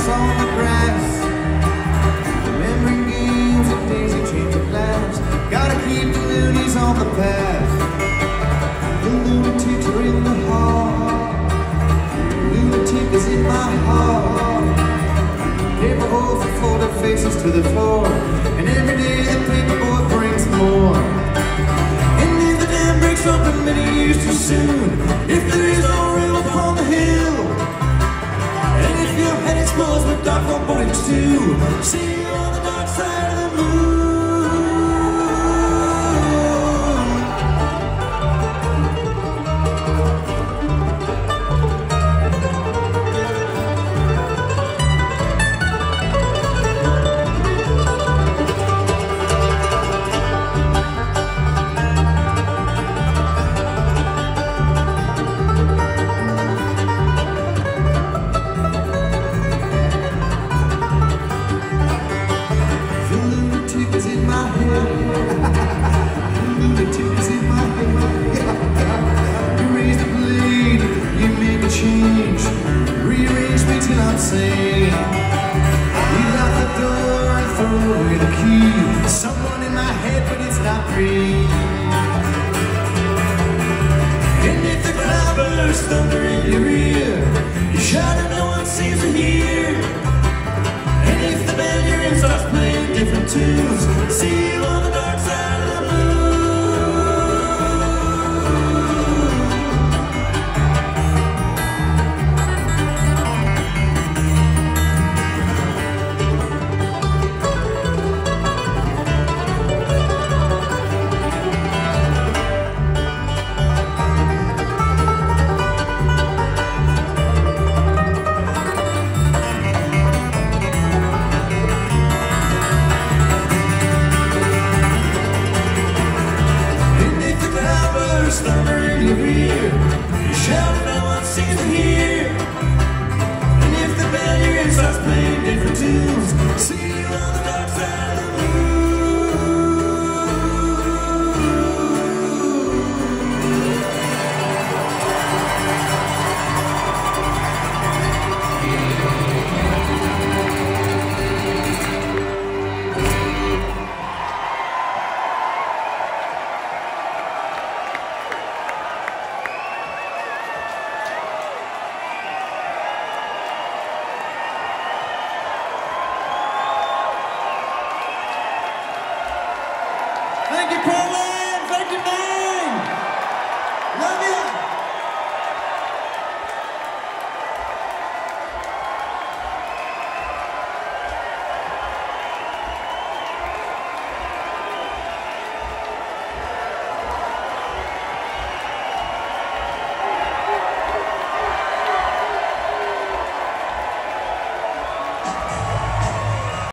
grass on the grass. Remembering games and daisy chains of laughs. Gotta keep the loonies on the path. The lunatics are in the hall. The lunatic is in my heart. Paper holes and folded faces to the floor. And every day the paper boy brings more. And if the dam breaks open many years too soon, if there is no rain upon the hill, and if your head explodes with dark forebodings too, see you on the dark side of the moon. Rearrange me till I'm sane. We lock the door and throw away the key. Someone in my head, but it's not free. And if the cloud bursts thunder in your ear, you shout and no one seems to hear. And if the band you're in starts playing different tunes,